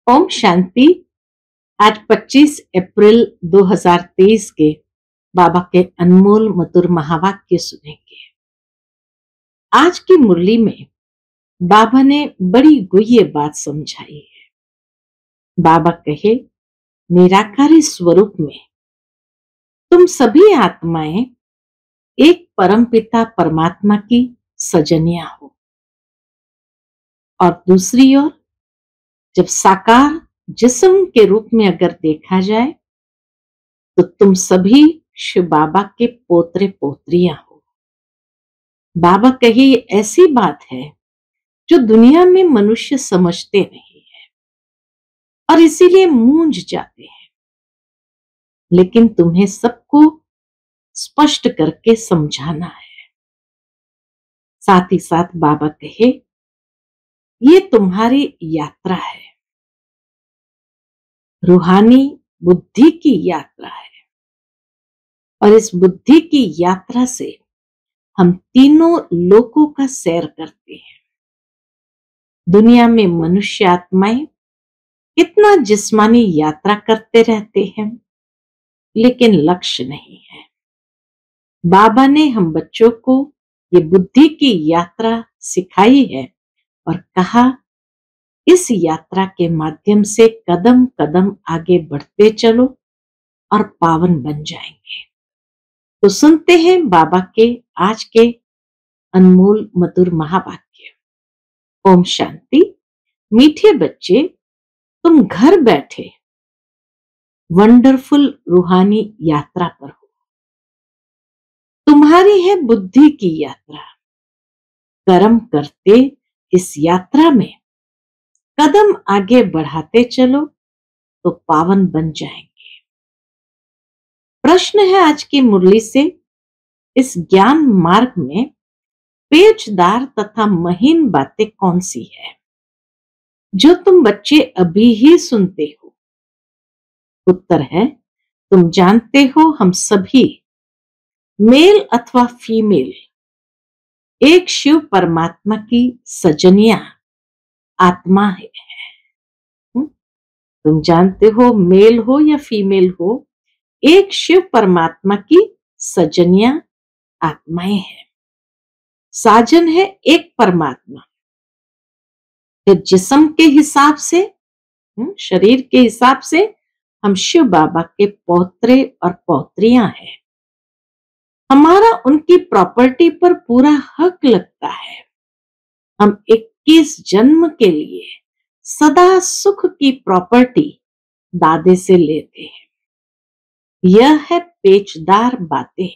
ओम शांति। आज 25 अप्रैल 2023 के बाबा के अनमोल मधुर महावाक्य सुनेंगे। आज की मुरली में बाबा ने बड़ी गुह्य बात समझाई है। बाबा कहे, निराकारी स्वरूप में तुम सभी आत्माएं एक परमपिता परमात्मा की सजनियां हो, और दूसरी ओर जब साकार जिस्म के रूप में अगर देखा जाए तो तुम सभी शिव बाबा के पोतरे पोत्रियां हो। बाबा कहे, ये ऐसी बात है जो दुनिया में मनुष्य समझते नहीं है और इसीलिए मूंझ जाते हैं, लेकिन तुम्हें सबको स्पष्ट करके समझाना है। साथ ही साथ बाबा कहे, ये तुम्हारी यात्रा है, रूहानी बुद्धि की यात्रा है, और इस बुद्धि की यात्रा से हम तीनों लोकों का सैर करते हैं। दुनिया में मनुष्य आत्माएं कितना जिस्मानी यात्रा करते रहते हैं, लेकिन लक्ष्य नहीं है। बाबा ने हम बच्चों को ये बुद्धि की यात्रा सिखाई है और कहा, इस यात्रा के माध्यम से कदम कदम आगे बढ़ते चलो और पावन बन जाएंगे। तो सुनते हैं बाबा के आज के अनमोल मधुर महावाक्य। ओम शांति। मीठे बच्चे, तुम घर बैठे वंडरफुल रूहानी यात्रा पर हो। तुम्हारी है बुद्धि की यात्रा। कर्म करते इस यात्रा में कदम आगे बढ़ाते चलो तो पावन बन जाएंगे। प्रश्न है आज की मुरली से, इस ज्ञान मार्ग में पेचदार तथा महीन बातें कौन सी है जो तुम बच्चे अभी ही सुनते हो? उत्तर है, तुम जानते हो हम सभी मेल अथवा फीमेल एक शिव परमात्मा की सजनिया आत्मा है। तुम जानते हो, मेल हो या फीमेल हो, एक शिव परमात्मा की सजनिया आत्माएं हैं। साजन है एक परमात्मा। फिर जिस्म के हिसाब से, शरीर के हिसाब से हम शिव बाबा के पौत्रे और पौत्रियां हैं। हमारा उनकी प्रॉपर्टी पर पूरा हक लगता है। हम 21 जन्म के लिए सदा सुख की प्रॉपर्टी दादे से लेते हैं। यह है पेचदार बातें।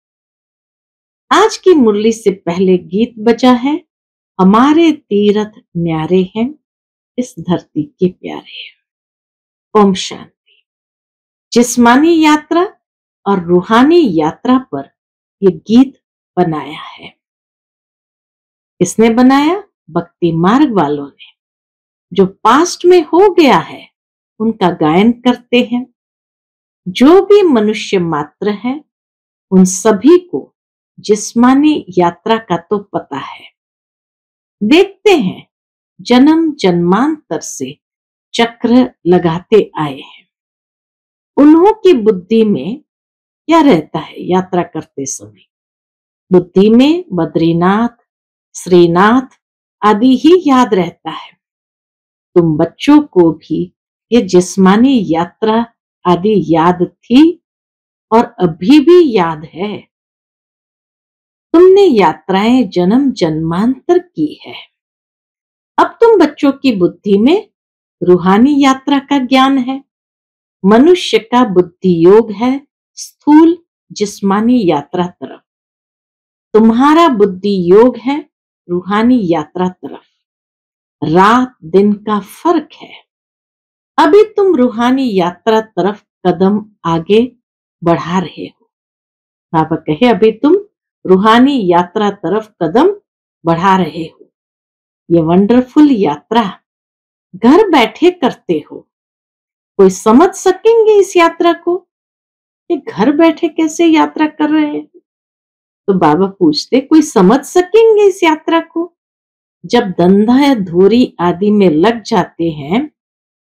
आज की मुरली से पहले गीत बजा है, हमारे तीरथ न्यारे हैं, इस धरती के प्यारे हैं। ओम शांति। जिस्मानी यात्रा और रूहानी यात्रा पर यह गीत बनाया है। किसने बनाया? भक्ति मार्ग वालों ने, जो पास्ट में हो गया है उनका गायन करते हैं। जो भी मनुष्य मात्र है उन सभी को जिस्मानी यात्रा का तो पता है। देखते हैं, जन्म जन्मांतर से चक्र लगाते आए हैं। उन्हों की बुद्धि में क्या रहता है? यात्रा करते समय बुद्धि में बद्रीनाथ, श्रीनाथ आदि ही याद रहता है। तुम बच्चों को भी ये जिस्मानी यात्रा आदि याद थी और अभी भी याद है। तुमने यात्राएं जन्म जन्मांतर की है। अब तुम बच्चों की बुद्धि में रूहानी यात्रा का ज्ञान है। मनुष्य का बुद्धि योग है स्थूल जिस्मानी यात्रा तरफ। तुम्हारा बुद्धि योग है रूहानी यात्रा तरफ। रात दिन का फर्क है। अभी तुम रूहानी यात्रा तरफ कदम आगे बढ़ा रहे हो। बाबा कहे, अभी तुम रूहानी यात्रा तरफ कदम बढ़ा रहे हो। ये वंडरफुल यात्रा घर बैठे करते हो। कोई समझ सकेंगे इस यात्रा को? ये घर बैठे कैसे यात्रा कर रहे हैं? तो बाबा पूछते, कोई समझ सकेंगे इस यात्रा को? जब धंधा या धोरी आदि में लग जाते हैं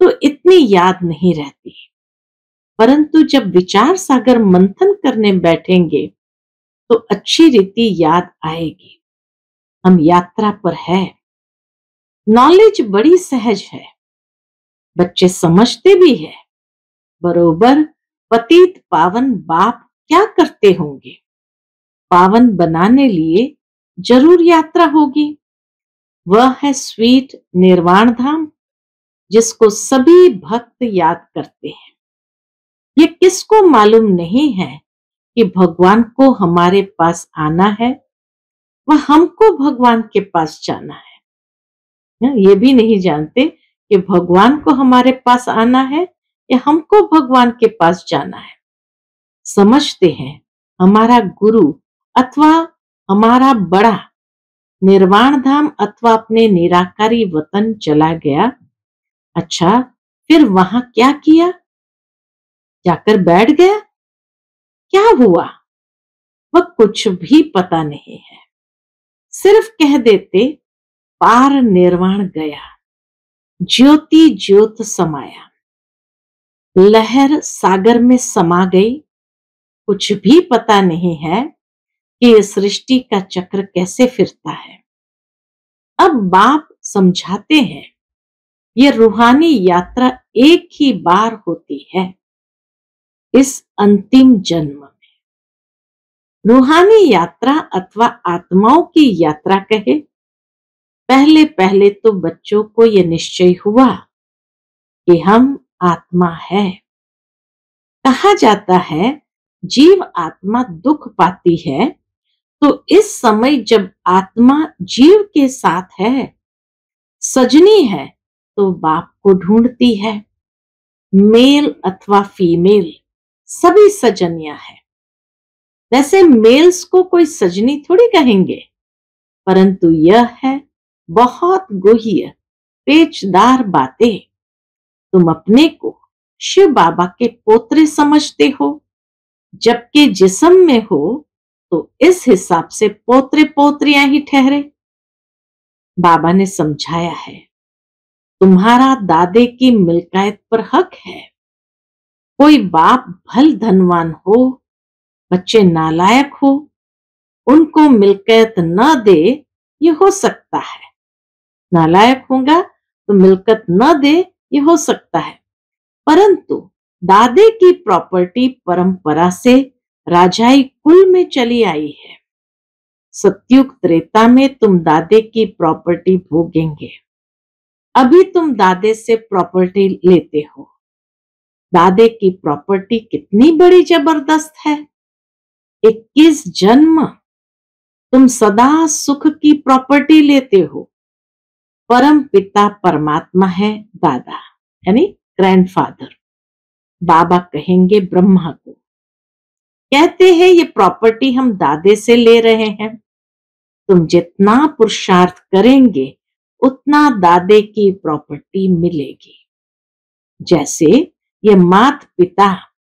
तो इतनी याद नहीं रहती, परंतु जब विचार सागर मंथन करने बैठेंगे तो अच्छी रीति याद आएगी। हम यात्रा पर है। नॉलेज बड़ी सहज है, बच्चे समझते भी है। बरोबर पतित पावन बाप क्या करते होंगे? पावन बनाने लिए जरूर यात्रा होगी। वह है स्वीट निर्वाण धाम, जिसको सभी भक्त याद करते हैं। ये किसको मालूम नहीं है कि भगवान को हमारे पास आना है, वह हमको भगवान के पास जाना है। ये भी नहीं जानते कि भगवान को हमारे पास आना है या हमको भगवान के पास जाना है। समझते हैं हमारा गुरु अथवा हमारा बड़ा निर्वाण धाम अथवा अपने निराकारी वतन चला गया। अच्छा, फिर वहां क्या किया? जाकर बैठ गया? क्या हुआ? वह कुछ भी पता नहीं है। सिर्फ कह देते पार निर्वाण गया, ज्योति ज्योत समाया, लहर सागर में समा गई। कुछ भी पता नहीं है कि ये सृष्टि का चक्र कैसे फिरता है। अब बाप समझाते हैं ये रूहानी यात्रा एक ही बार होती है, इस अंतिम जन्म में। रूहानी यात्रा अथवा आत्माओं की यात्रा कहे, पहले पहले तो बच्चों को यह निश्चय हुआ कि हम आत्मा है। कहा जाता है जीव आत्मा दुख पाती है, तो इस समय जब आत्मा जीव के साथ है, सजनी है, तो बाप को ढूंढती है। मेल अथवा फीमेल सभी सजनियां हैं। वैसे मेल्स को कोई सजनी थोड़ी कहेंगे, परंतु यह है बहुत गुह्य पेचदार बातें। तुम अपने को शिव बाबा के पोतरे समझते हो, जबकि जिस्म में हो तो इस हिसाब से पोतरे पोतरियां ही ठहरे। बाबा ने समझाया है तुम्हारा दादे की मिल्कियत पर हक है। कोई बाप भल धनवान हो, बच्चे नालायक हो, उनको मिल्कियत न दे, ये हो सकता है। नालायक होगा तो मिल्कियत न दे, ये हो सकता है। परंतु दादे की प्रॉपर्टी परंपरा से राजाई कुल में चली आई है। सतयुग त्रेता में तुम दादे की प्रॉपर्टी भोगेंगे। अभी तुम दादे से प्रॉपर्टी लेते हो। दादे की प्रॉपर्टी कितनी बड़ी जबरदस्त है। 21 जन्म तुम सदा सुख की प्रॉपर्टी लेते हो। परम पिता परमात्मा है दादा, यानी ग्रैंडफादर। बाबा कहेंगे ब्रह्मा को, कहते हैं ये प्रॉपर्टी हम दादे से ले रहे हैं। तुम जितना पुरुषार्थ करेंगे उतना दादे की प्रॉपर्टी मिलेगी। जैसे ये मात पिता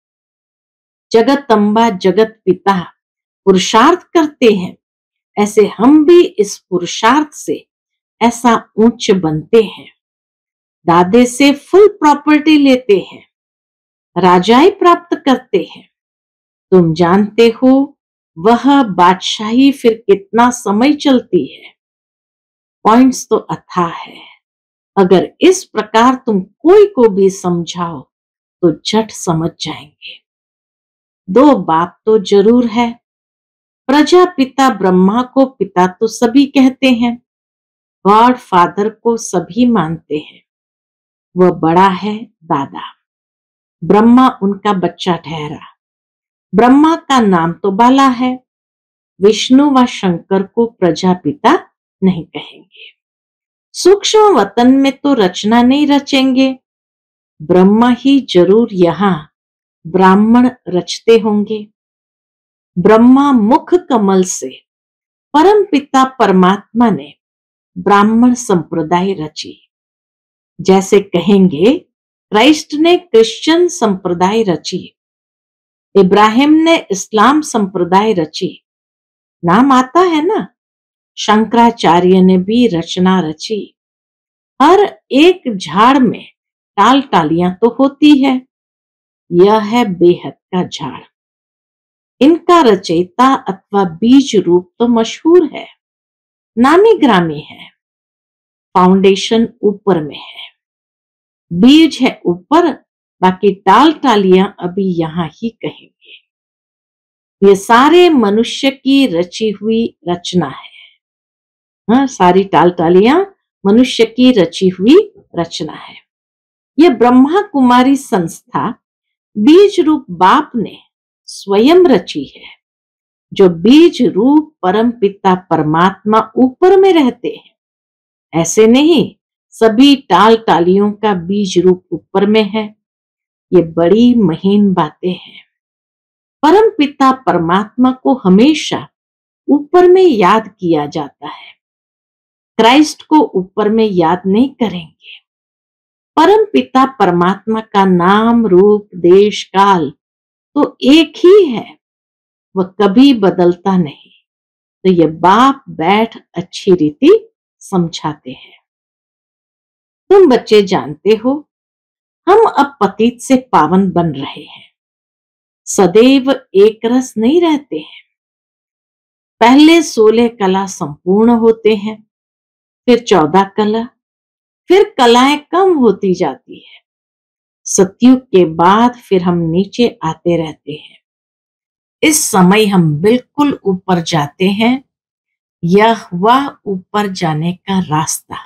जगतअंबा जगत पिता पुरुषार्थ करते हैं, ऐसे हम भी इस पुरुषार्थ से ऐसा ऊंच बनते हैं। दादे से फुल प्रॉपर्टी लेते हैं, राजाई प्राप्त करते हैं। तुम जानते हो वह बादशाही फिर कितना समय चलती है। पॉइंट्स तो अथाह है। अगर इस प्रकार तुम कोई को भी समझाओ तो झट समझ जाएंगे। दो बाप तो जरूर है। प्रजापिता ब्रह्मा को पिता तो सभी कहते हैं, गॉड फादर को सभी मानते हैं। वह बड़ा है दादा, ब्रह्मा उनका बच्चा ठहरा। ब्रह्मा का नाम तो बाला है। विष्णु व शंकर को प्रजापिता नहीं कहेंगे। सूक्ष्म वतन में तो रचना नहीं रचेंगे। ब्रह्मा ही जरूर यहां ब्राह्मण रचते होंगे। ब्रह्मा मुख कमल से परम पिता परमात्मा ने ब्राह्मण संप्रदाय रची। जैसे कहेंगे क्राइस्ट ने क्रिश्चियन संप्रदाय रची, इब्राहिम ने इस्लाम संप्रदाय रची। नाम आता है ना। शंकराचार्य ने भी रचना रची। हर एक झाड़ में टाल टालियां तो होती है। यह है बेहद का झाड़। इनका रचयिता अथवा बीज रूप तो मशहूर है, नामी ग्रामी है। फाउंडेशन ऊपर में है, बीज है ऊपर, बाकी टाल टालियां अभी यहां ही कहेंगे। ये सारे मनुष्य की रची हुई रचना है। हाँ, सारी टाल टालियां मनुष्य की रची हुई रचना है। यह ब्रह्मा कुमारी संस्था बीज रूप बाप ने स्वयं रची है। जो बीज रूप परम पिता परमात्मा ऊपर में रहते हैं, ऐसे नहीं सभी टाल टालियों का बीज रूप ऊपर में है। ये बड़ी महीन बातें हैं। परम पिता परमात्मा को हमेशा ऊपर में याद किया जाता है, क्राइस्ट को ऊपर में याद नहीं करेंगे। परम पिता परमात्मा का नाम रूप देश काल तो एक ही है, वह कभी बदलता नहीं। तो ये बाप बैठ अच्छी रीति समझाते हैं। तुम बच्चे जानते हो, हम अब पतित से पावन बन रहे हैं। सदैव एक रस नहीं रहते हैं। पहले 16 कला संपूर्ण होते हैं, फिर 14 कला, फिर कलाएं कम होती जाती है। सतयुग के बाद फिर हम नीचे आते रहते हैं। इस समय हम बिल्कुल ऊपर जाते हैं। यह हुआ ऊपर जाने का रास्ता,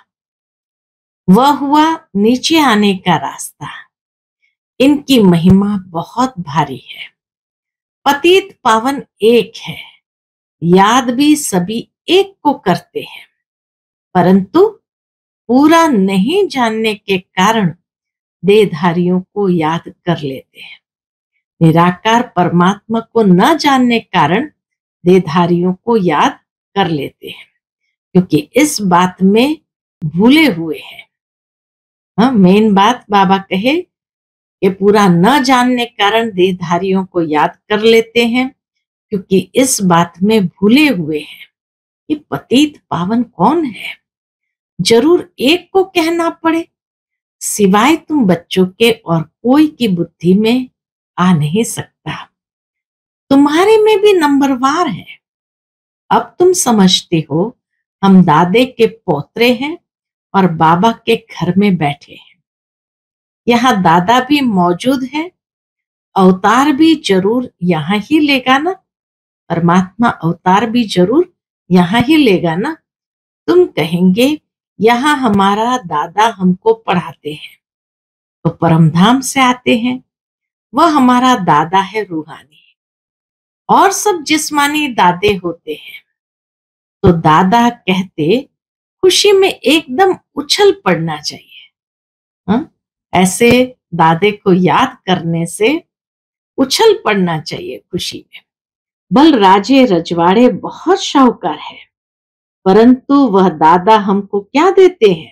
वह हुआ नीचे आने का रास्ता। इनकी महिमा बहुत भारी है। पतित पावन एक है, याद भी सभी एक को करते हैं, परंतु पूरा नहीं जानने के कारण देहधारियों को याद कर लेते हैं। निराकार परमात्मा को न जानने कारण देहधारियों को याद कर लेते हैं, क्योंकि इस बात में भूले हुए हैं। हाँ, मेन बात बाबा कहे कि पूरा न जानने कारण देहधारियों को याद कर लेते हैं, क्योंकि इस बात में भूले हुए हैं कि पतित पावन कौन है। जरूर एक को कहना पड़े, सिवाय तुम बच्चों के और कोई की बुद्धि में आ नहीं सकता। तुम्हारे में भी नंबरवार है। अब तुम समझते हो, हम दादे के पोतरे हैं और बाबा के घर में बैठे हैं। यहाँ दादा भी मौजूद है, अवतार भी जरूर यहाँ ही लेगा ना। परमात्मा अवतार भी जरूर यहाँ ही लेगा ना। तुम कहेंगे यहाँ हमारा दादा हमको पढ़ाते हैं, तो परमधाम से आते हैं, वह हमारा दादा है रूहानी, और सब जिस्मानी दादे होते हैं। तो दादा कहते खुशी में एकदम उछल पड़ना चाहिए। हाँ? ऐसे दादे को याद करने से उछल पड़ना चाहिए खुशी में। बल राजे रजवाड़े बहुत शाहूकार है, परंतु वह दादा हमको क्या देते हैं?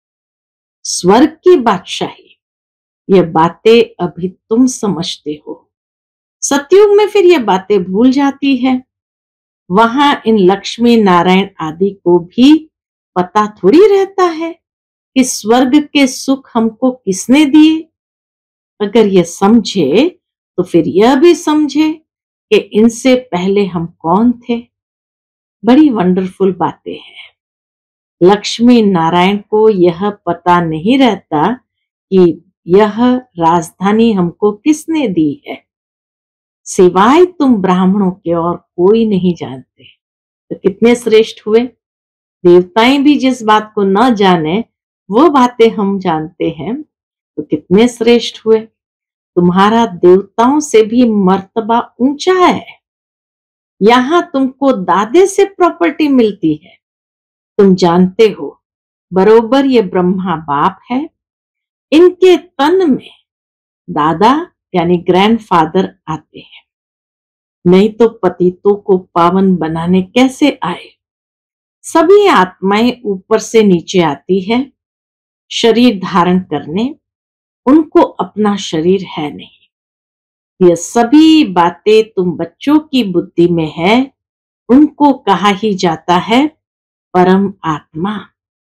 स्वर्ग की बादशाही। ये बातें अभी तुम समझते हो। सतयुग में फिर ये बातें भूल जाती है। वहां इन लक्ष्मी नारायण आदि को भी पता थोड़ी रहता है कि स्वर्ग के सुख हमको किसने दिए। अगर ये समझे तो फिर यह भी समझे कि इनसे पहले हम कौन थे। बड़ी वंडरफुल बातें हैं। लक्ष्मी नारायण को यह पता नहीं रहता कि यह राजधानी हमको किसने दी है। सिवाय तुम ब्राह्मणों के और कोई नहीं जानते। तो कितने श्रेष्ठ हुए। देवताएं भी जिस बात को न जाने वो बातें हम जानते हैं, तो कितने श्रेष्ठ हुए। तुम्हारा देवताओं से भी मर्तबा ऊंचा है। यहां तुमको दादे से प्रॉपर्टी मिलती है। तुम जानते हो, बरोबर ये ब्रह्मा बाप है, इनके तन में दादा यानी ग्रैंडफादर आते हैं। नहीं तो पतितों को पावन बनाने कैसे आए। सभी आत्माएं ऊपर से नीचे आती है शरीर धारण करने। उनको अपना शरीर है नहीं। ये सभी बातें तुम बच्चों की बुद्धि में है। उनको कहा ही जाता है परम आत्मा।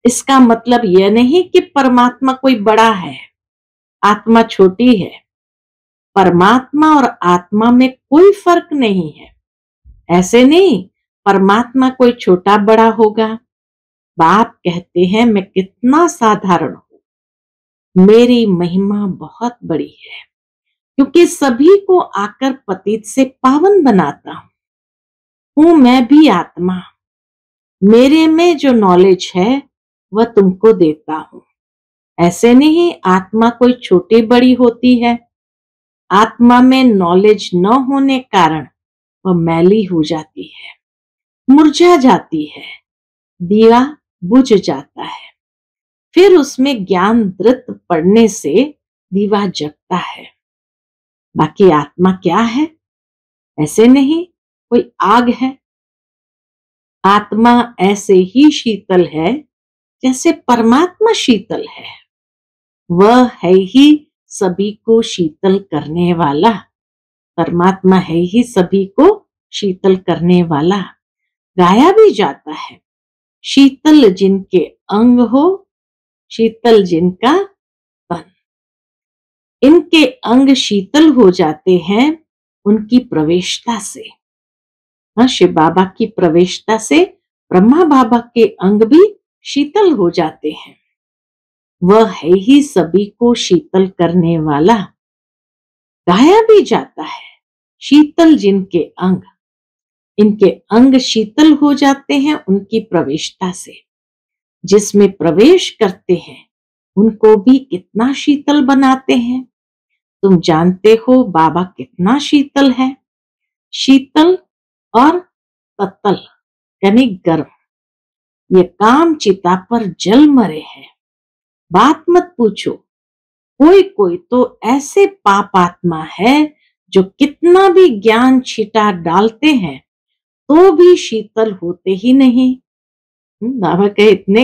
इसका मतलब यह नहीं कि परमात्मा कोई बड़ा है, आत्मा छोटी है। परमात्मा और आत्मा में कोई फर्क नहीं है। ऐसे नहीं परमात्मा कोई छोटा बड़ा होगा। बाप कहते हैं मैं कितना साधारण हूं, मेरी महिमा बहुत बड़ी है, क्योंकि सभी को आकर पतित से पावन बनाता हूं मैं भी आत्मा। मेरे में जो नॉलेज है वह तुमको देता हूं। ऐसे नहीं आत्मा कोई छोटी बड़ी होती है। आत्मा में नॉलेज न होने कारण वह मैली हो जाती है, मुरझा जाती है, दिया बुझ जाता है। फिर उसमें ज्ञान दृत पड़ने से दीवा जगता है। बाकी आत्मा क्या है? ऐसे नहीं कोई आग है। आत्मा ऐसे ही शीतल है जैसे परमात्मा शीतल है। वह है ही सभी को शीतल करने वाला। परमात्मा है ही सभी को शीतल करने वाला। गाया भी जाता है, शीतल जिनके अंग हो, शीतल जिनका तन। इनके अंग शीतल हो जाते हैं उनकी प्रवेशता से। शिव बाबा की प्रवेशता से ब्रह्मा बाबा के अंग भी शीतल हो जाते हैं। वह है ही सभी को शीतल करने वाला। गाया भी जाता है, शीतल जिनके अंग। इनके अंग शीतल हो जाते हैं उनकी प्रवेशता से। जिसमें प्रवेश करते हैं उनको भी कितना शीतल बनाते हैं। तुम जानते हो बाबा कितना शीतल है। शीतल और तत्तल यानी गर्म। ये काम चिता पर जल मरे हैं। बात मत पूछो। कोई कोई तो ऐसे पाप आत्मा है जो कितना भी ज्ञान छिटा डालते हैं तो भी शीतल होते ही नहीं। बाबा के इतने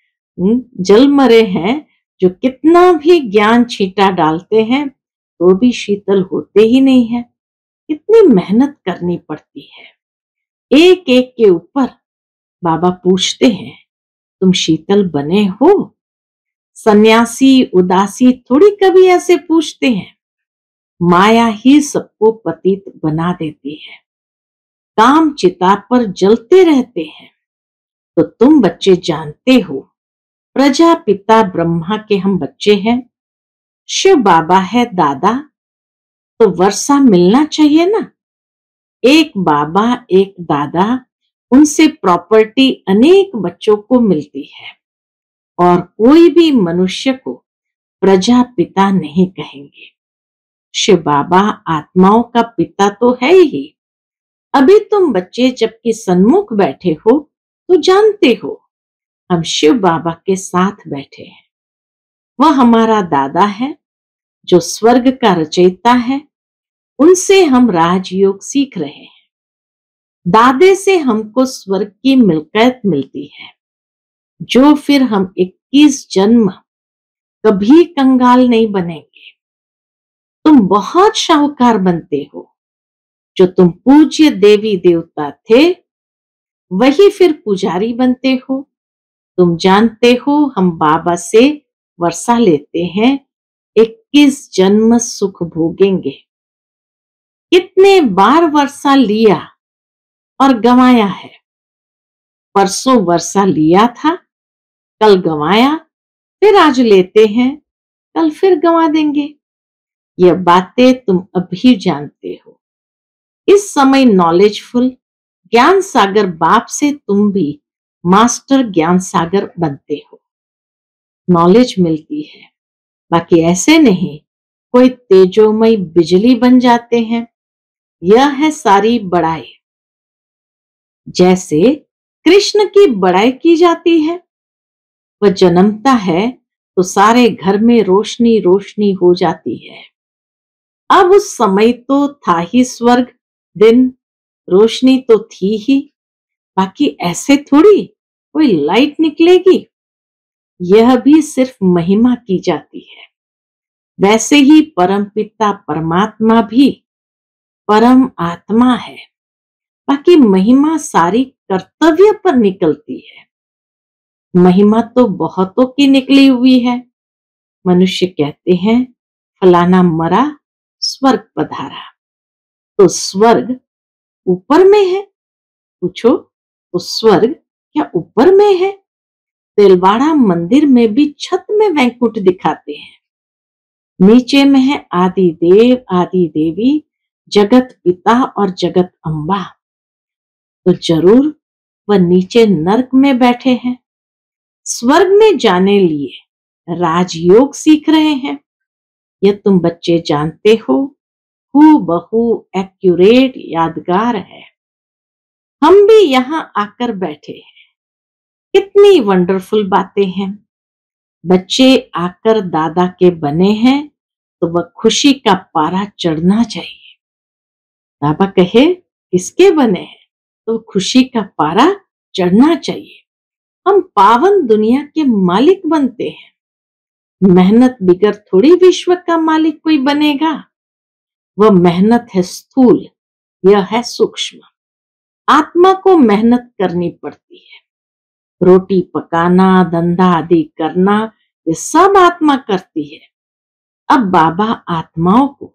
जल मरे हैं जो कितना भी ज्ञान छींटा डालते हैं तो भी शीतल होते ही नहीं है। इतनी मेहनत करनी पड़ती है। एक एक के ऊपर बाबा पूछते हैं तुम शीतल बने हो? सन्यासी उदासी थोड़ी कभी ऐसे पूछते हैं। माया ही सबको पतित बना देती है। काम चिता पर जलते रहते हैं। तो तुम बच्चे जानते हो प्रजापिता ब्रह्मा के हम बच्चे हैं। शिव बाबा है दादा, तो वर्षा मिलना चाहिए ना। एक बाबा एक दादा, उनसे प्रॉपर्टी अनेक बच्चों को मिलती है। और कोई भी मनुष्य को प्रजापिता नहीं कहेंगे। शिव बाबा आत्माओं का पिता तो है ही। अभी तुम बच्चे जबकि सन्मुख बैठे हो तो जानते हो हम शिव बाबा के साथ बैठे हैं। वह हमारा दादा है जो स्वर्ग का रचयिता है। उनसे हम राजयोग सीख रहे हैं। दादे से हमको स्वर्ग की मिल्कियत मिलती है, जो फिर हम 21 जन्म कभी कंगाल नहीं बनेंगे। तुम बहुत शाहूकार बनते हो। जो तुम पूज्य देवी देवता थे वही फिर पुजारी बनते हो। तुम जानते हो हम बाबा से वर्षा लेते हैं, 21 जन्म सुख भोगेंगे। कितने बार वर्षा लिया और गंवाया है। परसों वर्षा लिया था, कल गंवाया, फिर आज लेते हैं, कल फिर गंवा देंगे। यह बातें तुम अभी जानते हो। इस समय नॉलेजफुल ज्ञान सागर बाप से तुम भी मास्टर ज्ञान सागर बनते हो। नॉलेज मिलती है। बाकी ऐसे नहीं कोई तेजोमय बिजली बन जाते हैं। यह है सारी बड़ाई। जैसे कृष्ण की बड़ाई की जाती है। वह जन्मता है तो सारे घर में रोशनी रोशनी हो जाती है। अब उस समय तो था ही स्वर्ग, दिन, रोशनी तो थी ही। बाकी ऐसे थोड़ी कोई लाइट निकलेगी। यह भी सिर्फ महिमा की जाती है। वैसे ही परमपिता परमात्मा भी परम आत्मा है। बाकी महिमा सारी कर्तव्य पर निकलती है। महिमा तो बहुतों की निकली हुई है। मनुष्य कहते हैं फलाना मरा, स्वर्ग पधारा। तो स्वर्ग ऊपर में है? पूछो तो स्वर्ग क्या ऊपर में है? तिलवाड़ा मंदिर में भी छत में वैकुंठ दिखाते हैं। नीचे में है आदि देव आदि देवी, जगत पिता और जगत अम्बा। तो जरूर वह नीचे नर्क में बैठे हैं। स्वर्ग में जाने लिए राजयोग सीख रहे हैं। यह तुम बच्चे जानते हो, हूबहू एक्यूरेट यादगार है। हम भी यहाँ आकर बैठे हैं। कितनी वंडरफुल बातें हैं। बच्चे आकर दादा के बने हैं तो वह खुशी का पारा चढ़ना चाहिए। बाबा कहे किसके बने हैं? तो खुशी का पारा चढ़ना चाहिए। हम पावन दुनिया के मालिक बनते हैं। मेहनत बिगर थोड़ी विश्व का मालिक कोई बनेगा। वह मेहनत है स्थूल, यह है सूक्ष्म। आत्मा को मेहनत करनी पड़ती है। रोटी पकाना, धंधा आदि करना, ये सब आत्मा करती है। अब बाबा आत्माओं को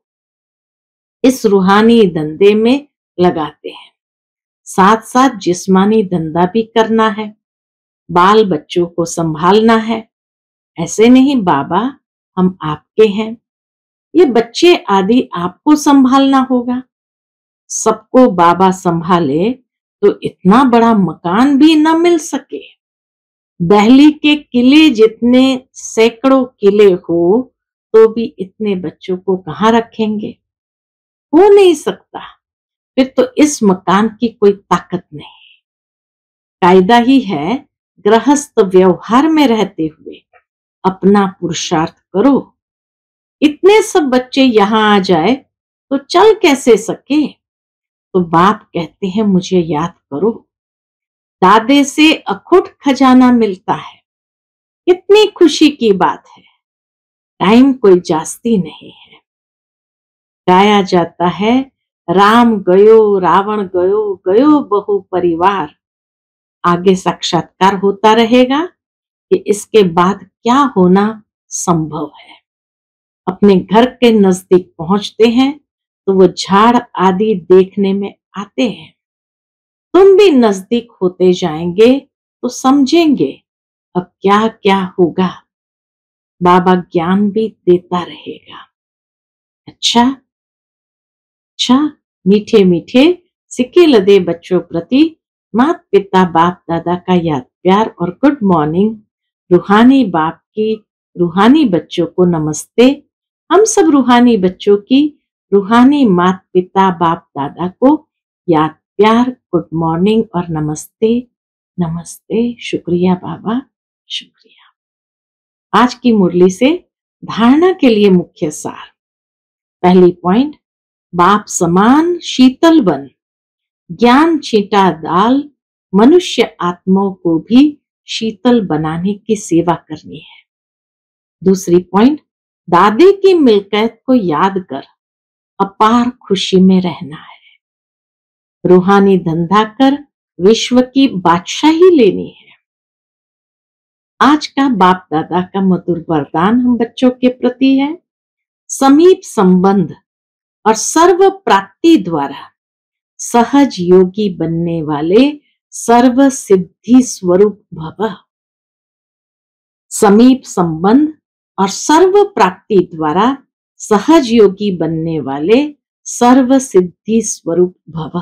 इस रूहानी धंधे में लगाते हैं। साथ साथ जिस्मानी धंधा भी करना है। बाल बच्चों को संभालना है। ऐसे नहीं बाबा हम आपके हैं, ये बच्चे आदि आपको संभालना होगा। सबको बाबा संभाले तो इतना बड़ा मकान भी न मिल सके। दिल्ली के किले जितने सैकड़ों किले हो तो भी इतने बच्चों को कहाँ रखेंगे? हो नहीं सकता। फिर तो इस मकान की कोई ताकत नहीं। कायदा ही है गृहस्थ व्यवहार में रहते हुए अपना पुरुषार्थ करो। इतने सब बच्चे यहाँ आ जाए तो चल कैसे सके? तो बाप कहते हैं मुझे याद करो। दादे से अखुट खजाना मिलता है। कितनी खुशी की बात है। टाइम कोई जास्ती नहीं है। गाया जाता है राम गयो रावण गयो, गयो बहु परिवार। आगे साक्षात्कार होता रहेगा कि इसके बाद क्या होना संभव है। अपने घर के नजदीक पहुंचते हैं तो वो झाड़ आदि देखने में आते हैं। तुम भी नजदीक होते जाएंगे तो समझेंगे अब क्या क्या होगा। बाबा ज्ञान भी देता रहेगा। अच्छा अच्छा, मीठे मीठे सिक्के लदे बच्चों प्रति माता पिता बाप दादा का याद प्यार और गुड मॉर्निंग। रूहानी बाप की रूहानी बच्चों को नमस्ते। हम सब रूहानी बच्चों की रूहानी माता पिता बाप दादा को याद प्यार, गुड मॉर्निंग और नमस्ते नमस्ते। शुक्रिया बाबा, शुक्रिया। आज की मुरली से धारणा के लिए मुख्य सार। पहली पॉइंट, बाप समान शीतल बन, ज्ञान छींटा डाल, मनुष्य आत्माओं को भी शीतल बनाने की सेवा करनी है। दूसरी पॉइंट, दादी की मिल्कियत को याद कर अपार खुशी में रहना है। रूहानी धंधा कर विश्व की बादशाही लेनी है। आज का बाप दादा का मधुर वरदान हम बच्चों के प्रति है। समीप संबंध और सर्व प्राप्ति द्वारा सहज योगी बनने वाले सर्व सिद्धि स्वरूप भव। समीप संबंध और सर्व प्राप्ति द्वारा सहज योगी बनने वाले सर्व सिद्धि स्वरूप भव।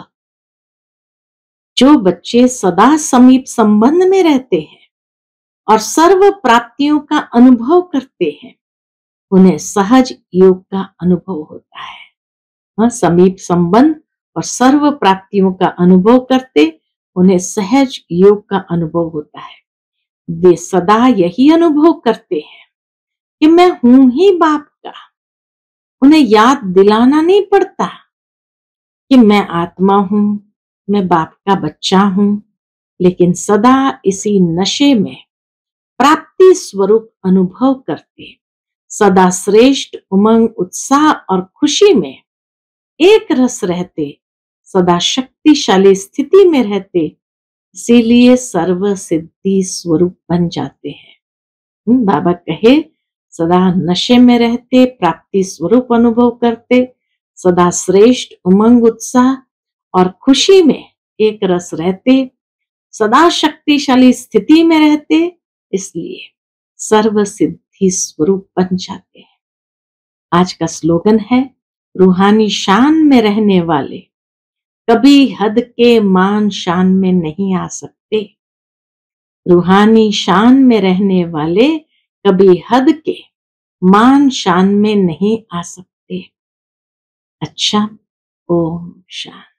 जो बच्चे सदा समीप संबंध में रहते हैं और सर्व प्राप्तियों का अनुभव करते हैं, उन्हें सहज योग का अनुभव होता है। समीप संबंध और सर्व प्राप्तियों का अनुभव करते, उन्हें सहज योग का अनुभव होता है। वे सदा यही अनुभव करते हैं कि मैं हूं ही बाप का। उन्हें याद दिलाना नहीं पड़ता कि मैं आत्मा हूं, मैं बाप का बच्चा हूं, लेकिन सदा इसी नशे में प्राप्ति स्वरूप अनुभव करते, सदा श्रेष्ठ उमंग उत्साह और खुशी में एक रस रहते, सदा शक्तिशाली स्थिति में रहते, इसीलिए सर्व सिद्धि स्वरूप बन जाते हैं। बाबा कहे सदा नशे में रहते, प्राप्ति स्वरूप अनुभव करते, सदा श्रेष्ठ उमंग उत्साह और खुशी में एक रस रहते, सदा शक्तिशाली स्थिति में रहते, इसलिए सर्व सिद्धि स्वरूप बन जाते हैं। आज का स्लोगन है, रूहानी शान में रहने वाले कभी हद के मान शान में नहीं आ सकते। रूहानी शान में रहने वाले कभी हद के मान शान में नहीं आ सकते। अच्छा, ओम शांति।